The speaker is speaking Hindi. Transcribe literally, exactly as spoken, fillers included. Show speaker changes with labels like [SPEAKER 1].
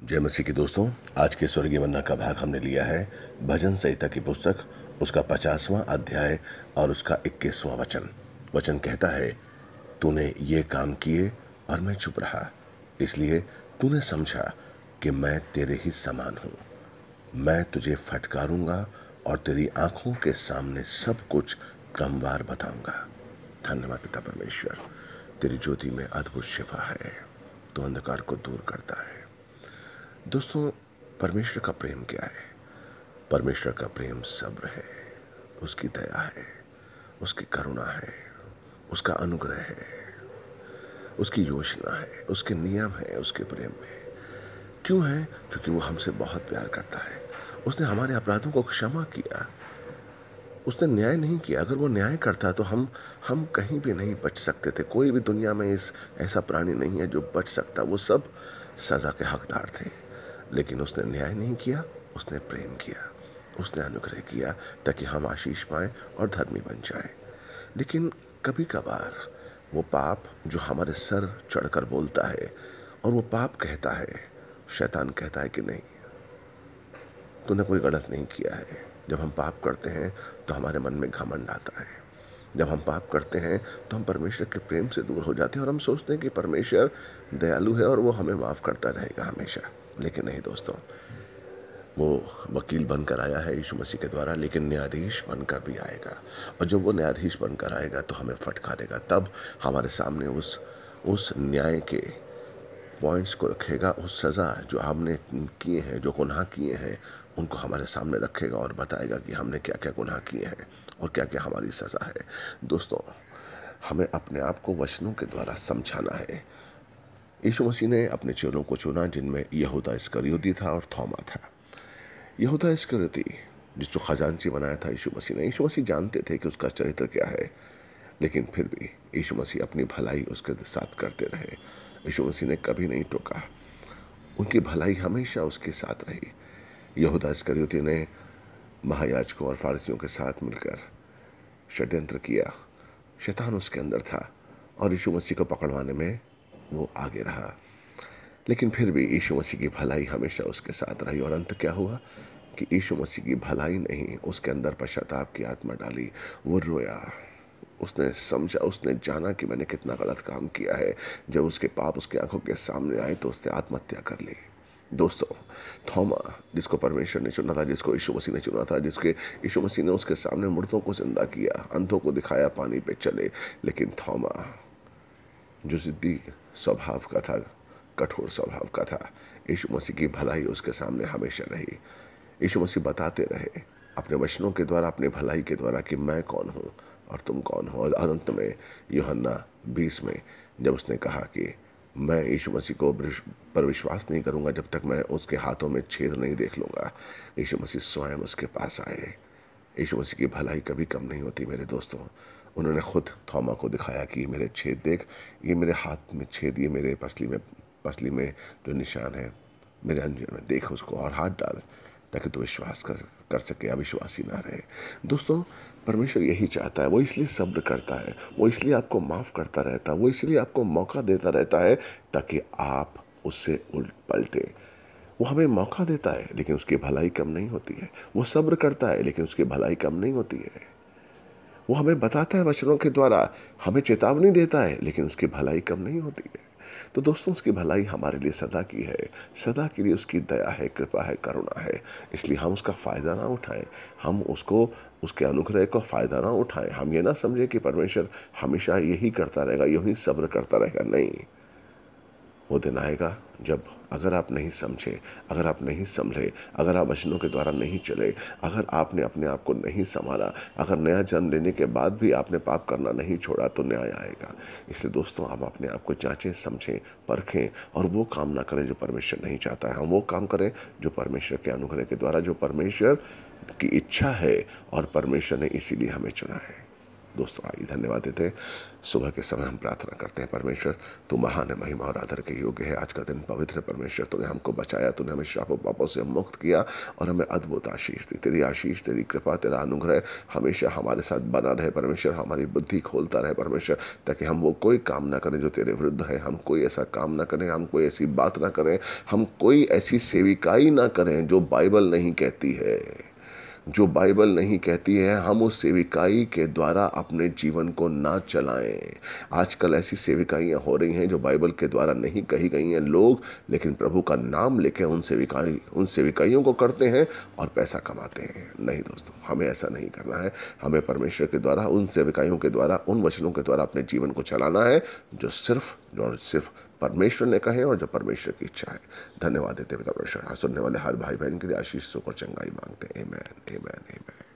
[SPEAKER 1] जय मसीह के दोस्तों, आज के स्वर्गीय मन्ना का भाग हमने लिया है भजन संहिता की पुस्तक, उसका पचासवां अध्याय और उसका इक्कीसवां वचन। वचन कहता है, तूने ये काम किए और मैं चुप रहा, इसलिए तूने समझा कि मैं तेरे ही समान हूँ। मैं तुझे फटकारूंगा और तेरी आंखों के सामने सब कुछ क्रमवार बताऊंगा। धन्यवाद पिता परमेश्वर, तेरी ज्योति में अद्भुत शिफा है, तो अंधकार को दूर करता है। दोस्तों, परमेश्वर का प्रेम क्या है? परमेश्वर का प्रेम सब्र है, उसकी दया है, उसकी करुणा है, उसका अनुग्रह है, उसकी योजना है, उसके नियम है। उसके प्रेम में क्यों है? क्योंकि वो हमसे बहुत प्यार करता है। उसने हमारे अपराधों को क्षमा किया, उसने न्याय नहीं किया। अगर वो न्याय करता तो हम हम कहीं भी नहीं बच सकते थे। कोई भी दुनिया में इस ऐसा प्राणी नहीं है जो बच सकता। वो सब सज़ा के हकदार थे, लेकिन उसने न्याय नहीं किया, उसने प्रेम किया, उसने अनुग्रह किया ताकि हम आशीष पाएं और धर्मी बन जाएं। लेकिन कभी कभार वो पाप जो हमारे सर चढ़कर बोलता है, और वो पाप कहता है, शैतान कहता है कि नहीं, तूने कोई गलत नहीं किया है। जब हम पाप करते हैं तो हमारे मन में घमंड आता है। जब हम पाप करते हैं तो हम परमेश्वर के प्रेम से दूर हो जाते हैं और हम सोचते हैं कि परमेश्वर दयालु है और वो हमें माफ़ करता रहेगा हमेशा। लेकिन नहीं दोस्तों, वो वकील बनकर आया है यीशु मसीह के द्वारा, लेकिन न्यायाधीश बनकर भी आएगा। और जब वो न्यायाधीश बनकर आएगा तो हमें फटकारेगा। तब हमारे सामने उस उस न्याय के पॉइंट्स को रखेगा। उस सज़ा जो हमने किए हैं, जो गुनाह किए हैं, उनको हमारे सामने रखेगा और बताएगा कि हमने क्या क्या गुनाह किए हैं और क्या क्या हमारी सज़ा है। दोस्तों, हमें अपने आप को वचनों के द्वारा समझाना है। यीशु मसीह ने अपने चेलों को चुना, जिनमें यहूदा इस्करियोती था और थोमा था। यहूदा इस्करियोती जिसको खजांची बनाया था यीशु मसीह ने, यीशु मसीह जानते थे कि उसका चरित्र क्या है, लेकिन फिर भी यीशु मसीह अपनी भलाई उसके साथ करते रहे। यीशु मसीह ने कभी नहीं टोका, उनकी भलाई हमेशा उसके साथ रही। यहूदा इस्करियोती ने महायाजकों और फारसियों के साथ मिलकर षड्यंत्र किया। शैतान उसके अंदर था और यीशु मसीह को पकड़वाने में वो आगे रहा, लेकिन फिर भी यीशु मसीह की भलाई हमेशा उसके साथ रही। और अंत क्या हुआ कि यीशु मसीह की भलाई नहीं, उसके अंदर पश्चाताप की आत्मा डाली। वो रोया, उसने समझा, उसने जाना कि मैंने कितना गलत काम किया है। जब उसके पाप उसकी आंखों के सामने आए तो उसने आत्महत्या कर ली। दोस्तों, थोमा जिसको परमेश्वर ने चुना था, जिसको यीशु मसीह ने चुना था, जिसके यीशु मसीह ने उसके सामने मुर्दों को जिंदा किया, अंधों को दिखाया पानी पे चले, लेकिन थोमा जो जिद्दी स्वभाव का था, कठोर स्वभाव का था, यीशु मसीह की भलाई उसके सामने हमेशा रही। यीशु मसीह बताते रहे अपने वचनों के द्वारा, अपने भलाई के द्वारा कि मैं कौन हूँ और तुम कौन हो। और अंत में यूहन्ना बीस में जब उसने कहा कि मैं यीशु मसीह को पर विश्वास नहीं करूँगा जब तक मैं उसके हाथों में छेद नहीं देख लूँगा, यीशु मसीह स्वयं उसके पास आए। यीशु मसीह की भलाई कभी कम नहीं होती मेरे दोस्तों। उन्होंने खुद थोमा को दिखाया कि मेरे छेद देख, ये मेरे हाथ में छेद, ये मेरे पसली में पसली में जो निशान है, मेरे अंजन में देख उसको और हाथ डाल, ताकि तू विश्वास कर कर सके, अविश्वासी ना रहे। दोस्तों, परमेश्वर यही चाहता है। वो इसलिए सब्र करता है, वो इसलिए आपको माफ़ करता रहता है, वो इसलिए आपको मौका देता रहता है ताकि आप उससे उल्ट पलटे। वो हमें मौका देता है लेकिन उसकी भलाई कम नहीं होती है। वो सब्र करता है लेकिन उसकी भलाई कम नहीं होती है। वो हमें बताता है वचनों के द्वारा, हमें चेतावनी देता है, लेकिन उसकी भलाई कम नहीं होती है। तो दोस्तों, उसकी भलाई हमारे लिए सदा की है, सदा के लिए उसकी दया है, कृपा है, करुणा है। इसलिए हम उसका फ़ायदा ना उठाएं, हम उसको उसके अनुग्रह का फ़ायदा ना उठाएं। हम ये ना समझें कि परमेश्वर हमेशा यही करता रहेगा, यही सब्र करता रहेगा। नहीं, वो दिन आएगा जब अगर आप नहीं समझे, अगर आप नहीं संभले, अगर आप वचनों के द्वारा नहीं चले, अगर आपने अपने आप को नहीं संभाला, अगर नया जन्म लेने के बाद भी आपने पाप करना नहीं छोड़ा, तो न्याय आएगा। इसलिए दोस्तों, आप अपने आप को जांचें, समझें, परखें और वो काम ना करें जो परमेश्वर नहीं चाहता है। हम वो काम करें जो परमेश्वर के अनुग्रह के द्वारा, जो परमेश्वर की इच्छा है और परमेश्वर ने इसीलिए हमें चुना है। दोस्तों आइए धन्यवाद देते हैं। सुबह के समय हम प्रार्थना करते हैं, परमेश्वर तू महान है, महिमा और आदर के योग्य है। आज का दिन पवित्र है परमेश्वर, तूने हमको बचाया, तूने हमें श्रापों पापों से मुक्त किया और हमें अद्भुत आशीष दी। तेरी आशीष, तेरी कृपा, तेरा अनुग्रह हमेशा हमारे साथ बना रहे परमेश्वर। हमारी बुद्धि खोलता रहे परमेश्वर, ताकि हम वो कोई काम ना करें जो तेरे विरुद्ध है। हम कोई ऐसा काम ना करें, हम कोई ऐसी बात ना करें, हम कोई ऐसी सेविकाई ना करें जो बाइबल नहीं कहती है। जो बाइबल नहीं कहती है, हम उस सेविकाई के द्वारा अपने जीवन को ना चलाएं। आजकल ऐसी सेविकाइयाँ हो रही हैं जो बाइबल के द्वारा नहीं कही गई हैं। लोग लेकिन प्रभु का नाम लेकर उन सेविकाई उन सेविकाइयों को करते हैं और पैसा कमाते हैं। नहीं दोस्तों, हमें ऐसा नहीं करना है। हमें परमेश्वर के द्वारा, उन सेविकाइयों के द्वारा, उन वचनों के द्वारा अपने जीवन को चलाना है जो सिर्फ जो सिर्फ परमेश्वर ने कहे और जो परमेश्वर की इच्छा है। धन्यवाद देते पिता परमेश्वर। सुनने वाले हर भाई बहन के लिए आशीष, सुख और चंगाई मांगते हैं। आमीन, आमीन, आमीन।